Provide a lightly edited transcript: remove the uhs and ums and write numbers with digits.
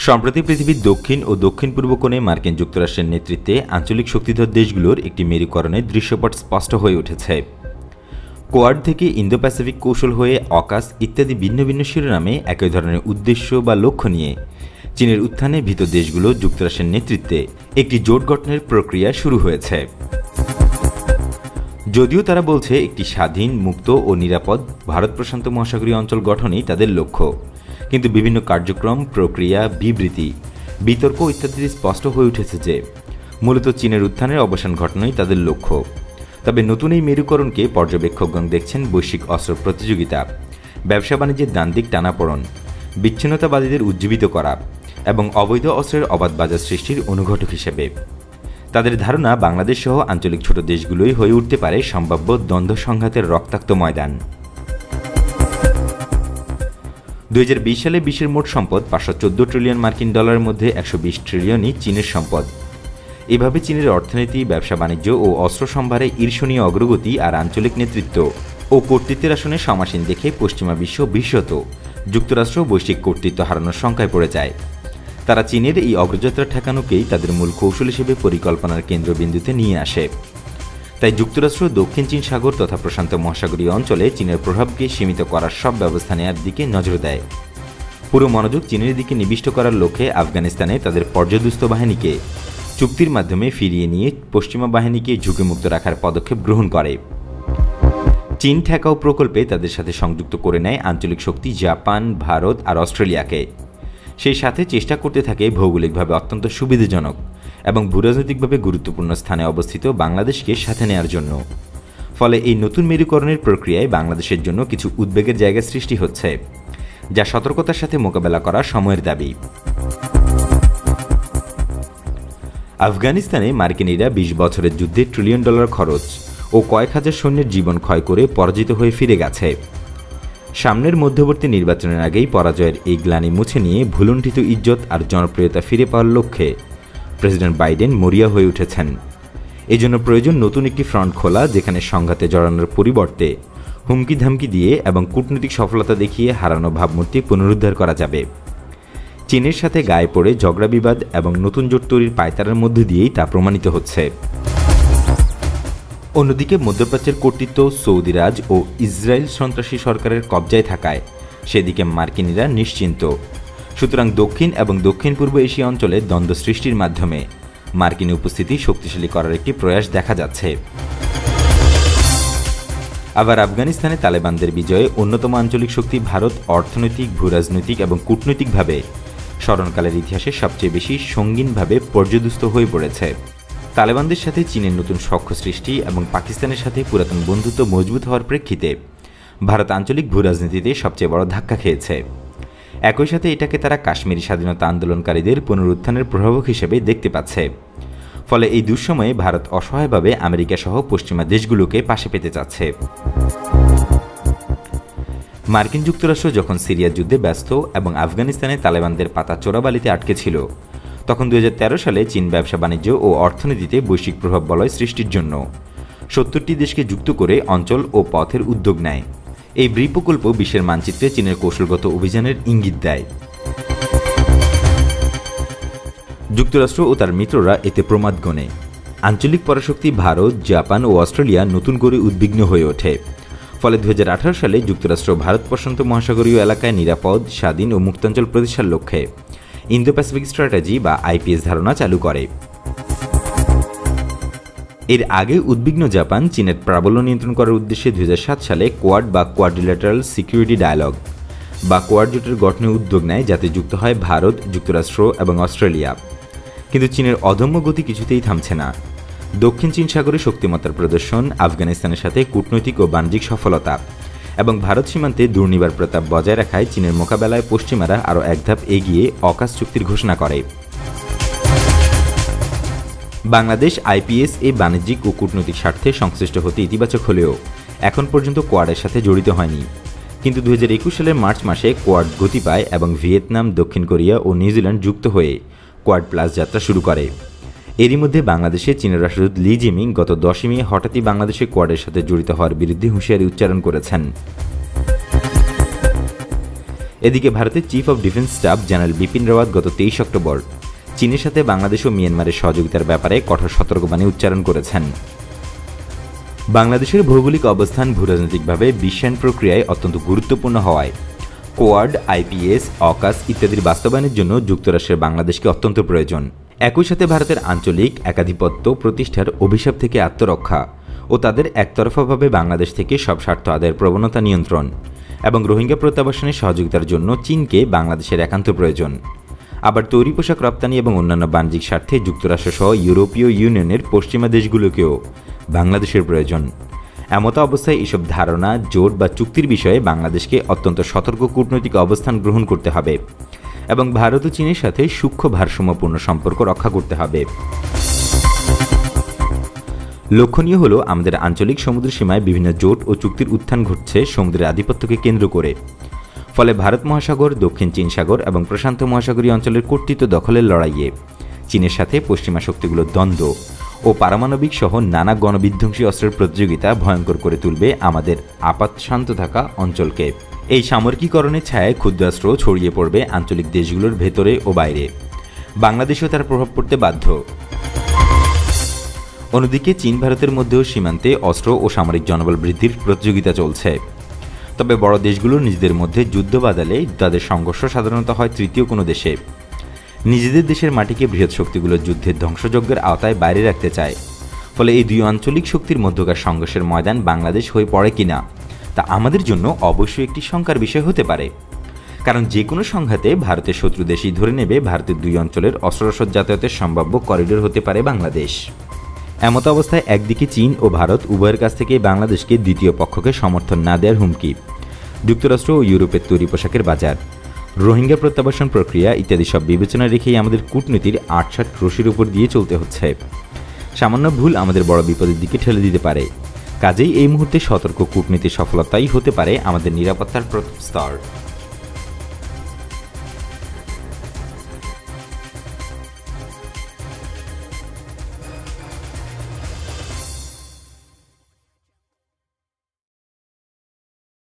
সম্প্রতি পৃথিবীর দক্ষিণ ও দক্ষিণ পূর্ব কোণে মার্কিন যুক্তরাষ্ট্রের নেতৃত্বে আঞ্চলিক শক্তিধর দেশগুলোর একটি মেরুকরণের দৃশ্যপট স্পষ্ট হয়ে উঠেছে। কোয়াড থেকে ইন্দো প্যাসিফিক কৌশল হয়ে অকাস ইত্যাদি ভিন্ন ভিন্ন শিরোনামে একই ধরনের উদ্দেশ্য বা লক্ষ্য নিয়ে চীনের উত্থানে ভীত দেশগুলো যুক্তরাষ্ট্রের নেতৃত্বে একটি জোট গঠনের প্রক্রিয়া শুরু হয়েছে। যদিও তারা বলছে একটি স্বাধীন, মুক্ত ও নিরাপদ ভারত প্রশান্ত মহাসাগরীয় অঞ্চল গঠনই তাদের লক্ষ্য, কিন্তু বিভিন্ন কার্যক্রম, প্রক্রিয়া, বিবৃতি, বিতর্ক ইত্যাদি স্পষ্ট হয়ে উঠেছে যে মূলত চীনের উত্থানের অবসান ঘটানোই তাদের লক্ষ্য। তবে নতুন এই মেরুকরণকে পর্যবেক্ষকগণ দেখছেন বৈশ্বিক অস্ত্র প্রতিযোগিতা, ব্যবসা বাণিজ্যের দ্বান্দ্বিক টানাপোড়ন, বিচ্ছিন্নতাবাদীদের উজ্জীবিত করা এবং অবৈধ অস্ত্রের অবাধ বাজার সৃষ্টির অনুঘটক হিসেবে। তাদের ধারণা বাংলাদেশ সহ আঞ্চলিক ছোট দেশগুলোই হয়ে উঠতে পারে সম্ভাব্য দ্বন্দ্ব সংঘাতের রক্তাক্ত ময়দান। 2020 সালে বিশ্বের মোট সম্পদ 514 ট্রিলিয়ন মার্কিন ডলারের মধ্যে 120 ট্রিলিয়নই চীনের সম্পদ। এভাবে চীনের অর্থনীতি, ব্যবসা বাণিজ্য ও অস্ত্র সম্ভারে ঈর্ষণীয় অগ্রগতি আর আঞ্চলিক নেতৃত্ব ও কর্তৃত্বের আসনে সমাসীন দেখে পশ্চিমা বিশ্ব বিস্মিত, যুক্তরাষ্ট্র বৈশ্বিক কর্তৃত্ব হারানোর শঙ্কায় পড়ে যায়। তারা চীনের এই অগ্রযাত্রা ঠেকানোকেই তাদের মূল কৌশল হিসেবে পরিকল্পনার কেন্দ্রবিন্দুতে নিয়ে আসে। তাই যুক্তরাষ্ট্র দক্ষিণ চীন সাগর তথা প্রশান্ত মহাসাগরীয় অঞ্চলে চীনের প্রভাবকে সীমিত করার সব ব্যবস্থা নেওয়ার দিকে নজর দেয়। পুরো মনোযোগ চীনের দিকে নিবিষ্ট করার লক্ষ্যে আফগানিস্তানে তাদের পর্যদুস্ত বাহিনীকে চুক্তির মাধ্যমে ফিরিয়ে নিয়ে পশ্চিমা বাহিনীকে ঝুঁকিমুক্ত রাখার পদক্ষেপ গ্রহণ করে। চীন ঠেকাও প্রকল্পে তাদের সাথে সংযুক্ত করে নেয় আঞ্চলিক শক্তি জাপান, ভারত আর অস্ট্রেলিয়াকে। সেই সাথে চেষ্টা করতে থাকে ভৌগোলিকভাবে অত্যন্ত সুবিধাজনক এবং ভূরাজনৈতিকভাবে গুরুত্বপূর্ণ স্থানে অবস্থিত বাংলাদেশকে সাথে নেয়ার জন্য। ফলে এই নতুন মেরুকরণের প্রক্রিয়ায় বাংলাদেশের জন্য কিছু উদ্বেগের জায়গা সৃষ্টি হচ্ছে, যা সতর্কতার সাথে মোকাবেলা করা সময়ের দাবি। আফগানিস্তানে মার্কিনীরা 20 বছরের যুদ্ধে ট্রিলিয়ন ডলার খরচ ও কয়েক হাজার সৈন্যের জীবন ক্ষয় করে পরাজিত হয়ে ফিরে গেছে। সামনের মধ্যবর্তী নির্বাচনের আগেই পরাজয়ের এই গ্লানি মুছে নিয়ে ভুলুণ্ঠিত ইজ্জত আর জনপ্রিয়তা ফিরে পাওয়ার লক্ষ্যে প্রেসিডেন্ট বাইডেন মরিয়া হয়ে উঠেছেন। এজন্য প্রয়োজন নতুন একটি ফ্রন্ট খোলা, যেখানে সংঘাতে জড়ানোর পরিবর্তে হুমকি ধামকি দিয়ে এবং কূটনৈতিক সফলতা দেখিয়ে হারানো ভাবমূর্তি পুনরুদ্ধার করা যাবে। চীনের সাথে গায়ে পড়ে ঝগড়া বিবাদ এবং নতুন জোট তৈরির পায়তারার মধ্য দিয়েই তা প্রমাণিত হচ্ছে। অন্যদিকে মধ্যপ্রাচ্যের কর্তৃত্ব সৌদি রাজ ও ইসরায়েল সন্ত্রাসী সরকারের কবজায় থাকায় সেদিকে মার্কিনীরা নিশ্চিন্ত। সুতরাং দক্ষিণ এবং দক্ষিণ পূর্ব এশিয়া অঞ্চলে দ্বন্দ্ব সৃষ্টির মাধ্যমে মার্কিন উপস্থিতি শক্তিশালী করার একটি প্রয়াস দেখা যাচ্ছে। আবার আফগানিস্তানে তালেবানদের বিজয়ে অন্যতম আঞ্চলিক শক্তি ভারত অর্থনৈতিক, ভূরাজনৈতিক এবং কূটনৈতিকভাবে স্মরণকালের ইতিহাসে সবচেয়ে বেশি সঙ্গীনভাবে পর্যদুস্ত হয়ে পড়েছে। তালেবানদের সাথে চীনের নতুন সখ্য সৃষ্টি এবং পাকিস্তানের সাথে পুরাতন বন্ধুত্ব মজবুত হওয়ার প্রেক্ষিতে ভারত আঞ্চলিক ভূরাজনীতিতে সবচেয়ে বড় ধাক্কা খেয়েছে। একই সাথে এটাকে তারা কাশ্মীরি স্বাধীনতা আন্দোলনকারীদের পুনরুত্থানের প্রভাবক হিসেবে দেখতে পাচ্ছে। ফলে এই দুঃসময়ে ভারত অসহায়ভাবে আমেরিকা সহ পশ্চিমা দেশগুলোকে পাশে পেতে চাচ্ছে। মার্কিন যুক্তরাষ্ট্র যখন সিরিয়ার যুদ্ধে ব্যস্ত এবং আফগানিস্তানে তালেবানদের পাতা চোরাবালিতে আটকে ছিল, তখন 2013 সালে চীন ব্যবসা বাণিজ্য ও অর্থনীতিতে বৈশ্বিক প্রভাব বলয় সৃষ্টির জন্য 70টি দেশকে যুক্ত করে অঞ্চল ও পথের উদ্যোগ নেয়। এই ব্রি প্রকল্প বিশ্বের মানচিত্রে চীনের কৌশলগত অভিযানের ইঙ্গিত দেয়। যুক্তরাষ্ট্র ও তার মিত্ররা এতে প্রমাদ গণে। আঞ্চলিক পরাশক্তি ভারত, জাপান ও অস্ট্রেলিয়া নতুন করে উদ্বিগ্ন হয়ে ওঠে। ফলে 2018 সালে যুক্তরাষ্ট্র ভারত প্রশান্ত মহাসাগরীয় এলাকায় নিরাপদ, স্বাধীন ও মুক্তাঞ্চল প্রতিষ্ঠার লক্ষ্যে ইন্দো প্যাসিফিক স্ট্র্যাটেজি বা আইপিএস ধারণা চালু করে। এর আগে উদ্বিগ্ন জাপান চীনের প্রাবল্য নিয়ন্ত্রণ করার উদ্দেশ্যে 2007 সালে কোয়াড বা কোয়াড্রিল্যাটারাল সিকিউরিটি ডায়ালগ বা কোয়াড জোটের গঠনের উদ্যোগ নেয়, যাতে যুক্ত হয় ভারত, যুক্তরাষ্ট্র এবং অস্ট্রেলিয়া। কিন্তু চীনের অদম্য গতি কিছুতেই থামছে না। দক্ষিণ চীন সাগরে শক্তিমত্তার প্রদর্শন, আফগানিস্তানের সাথে কূটনৈতিক ও বাণিজ্যিক সফলতা এবং ভারত সীমান্তে দুর্নিবার প্রতাপ বজায় রাখায় চীনের মোকাবেলায় পশ্চিমারা আরও এক ধাপ এগিয়ে অকাশ চুক্তির ঘোষণা করে। বাংলাদেশ আইপিএস এ বাণিজ্যিক ও কূটনৈতিক স্বার্থে সংশ্লিষ্ট হতে ইতিবাচক হলেও এখন পর্যন্ত কোয়াডের সাথে জড়িত হয়নি। কিন্তু 2021 সালের মার্চ মাসে কোয়াড গতি পায় এবং ভিয়েতনাম, দক্ষিণ কোরিয়া ও নিউজিল্যান্ড যুক্ত হয়ে কোয়াড প্লাস যাত্রা শুরু করে। এরই মধ্যে বাংলাদেশে চীনের রাষ্ট্রদূত লি জিমিং গত 10 মে হঠাৎই বাংলাদেশে কোয়াডের সাথে জড়িত হওয়ার বিরুদ্ধে হুঁশিয়ারি উচ্চারণ করেছেন। এদিকে ভারতের chief of defence staff general Bipin Rawat গত 23 অক্টোবর চীনের সাথে বাংলাদেশ ও মিয়ানমারের সহযোগিতার ব্যাপারে কঠোর সতর্কবাণী উচ্চারণ করেছেন। বাংলাদেশের ভৌগোলিক অবস্থান ভূরাজনৈতিকভাবে বিশ্বায়ন প্রক্রিয়ায় অত্যন্ত গুরুত্বপূর্ণ হওয়ায় কোয়াড, আইপিএস, অকাস ইত্যাদির বাস্তবায়নের জন্য যুক্তরাষ্ট্রের বাংলাদেশকে অত্যন্ত প্রয়োজন। একই সাথে ভারতের আঞ্চলিক একাধিপত্য প্রতিষ্ঠার অভিশাপ থেকে আত্মরক্ষা ও তাদের একতরফাভাবে বাংলাদেশ থেকে সব স্বার্থ আদায়ের প্রবণতা নিয়ন্ত্রণ এবং রোহিঙ্গা প্রত্যাবাসনে সহযোগিতার জন্য চীনকে বাংলাদেশের একান্ত প্রয়োজন। আবার তৈরি পোশাক রপ্তানি এবং অন্যান্য বাণিজ্যিক স্বার্থে যুক্তরাষ্ট্রসহ ইউরোপীয় ইউনিয়নের পশ্চিমা দেশগুলোকেও বাংলাদেশের প্রয়োজন। এমত অবস্থায় এসব ধারণা, জোট বা চুক্তির বিষয়ে বাংলাদেশকে অত্যন্ত সতর্ক কূটনৈতিক অবস্থান গ্রহণ করতে হবে এবং ভারত ও চীনের সাথে সূক্ষ্ম ভারসাম্যপূর্ণ সম্পর্ক রক্ষা করতে হবে। লক্ষণীয় হল আমাদের আঞ্চলিক সমুদ্র সীমায় বিভিন্ন জোট ও চুক্তির উত্থান ঘটছে সমুদ্রের আধিপত্যকে কেন্দ্র করে। ফলে ভারত মহাসাগর, দক্ষিণ চীন সাগর এবং প্রশান্ত মহাসাগরীয় অঞ্চলের কর্তৃত্ব দখলের লড়াইয়ে চীনের সাথে পশ্চিমা শক্তিগুলোর দ্বন্দ্ব ও পারমাণবিক সহ নানা গণবিধ্বংসী অস্ত্রের প্রতিযোগিতা ভয়ঙ্কর করে তুলবে আমাদের আপাত শান্ত থাকা অঞ্চলকে। এই সামরিকীকরণের ছায়ায় ক্ষুদ্রাস্ত্র ছড়িয়ে পড়বে আঞ্চলিক দেশগুলোর ভেতরে ও বাইরে। বাংলাদেশেও তার প্রভাব পড়তে বাধ্য। অন্যদিকে চীন ভারতের মধ্যেও সীমান্তে অস্ত্র ও সামরিক জনবল বৃদ্ধির প্রতিযোগিতা চলছে। তবে বড় দেশগুলো নিজেদের মধ্যে যুদ্ধ বাঁধালে তাদের সংঘর্ষ সাধারণত হয় তৃতীয় কোনো দেশে। নিজেদের দেশের মাটিকে বৃহৎ শক্তিগুলোর যুদ্ধের ধ্বংসযজ্ঞের আওতায় বাইরে রাখতে চায়। ফলে এই দুই আঞ্চলিক শক্তির মধ্যকার সংঘর্ষের ময়দান বাংলাদেশ হয়ে পড়ে কিনা তা আমাদের জন্য অবশ্যই একটি শঙ্কার বিষয় হতে পারে। কারণ যে কোনো সংঘাতে ভারতের শত্রু দেশই ধরে নেবে ভারতের দুই অঞ্চলের অস্ত্ররসদ যাতায়াতের সম্ভাব্য করিডোর হতে পারে বাংলাদেশ। এমত অবস্থায় একদিকে চীন ও ভারত উভয়ের কাছ থেকে বাংলাদেশকে দ্বিতীয় পক্ষকে সমর্থন না দেওয়ার হুমকি, যুক্তরাষ্ট্র ও ইউরোপের তৈরি পোশাকের বাজার, রোহিঙ্গা প্রত্যাবাসন প্রক্রিয়া ইত্যাদি সব বিবেচনা রেখেই আমাদের কূটনীতির ৮-৬০ রশির উপর দিয়ে চলতে হচ্ছে। সামান্য ভুল আমাদের বড় বিপদের দিকে ঠেলে দিতে পারে। কাজেই এই মুহূর্তে সতর্ক কূটনীতির সফলতাই হতে পারে আমাদের নিরাপত্তার প্রথম স্তর।